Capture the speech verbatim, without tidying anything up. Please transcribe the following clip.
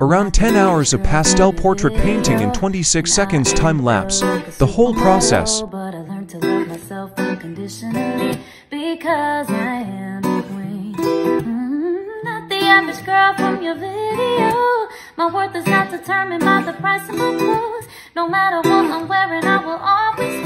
Around ten hours of pastel portrait painting in twenty-six seconds time lapse. The whole process. But I learned to love myself unconditionally because I am a queen. Mm, not the average girl from your video. My worth is not determined by the price of my clothes. No matter what I'm wearing, I will always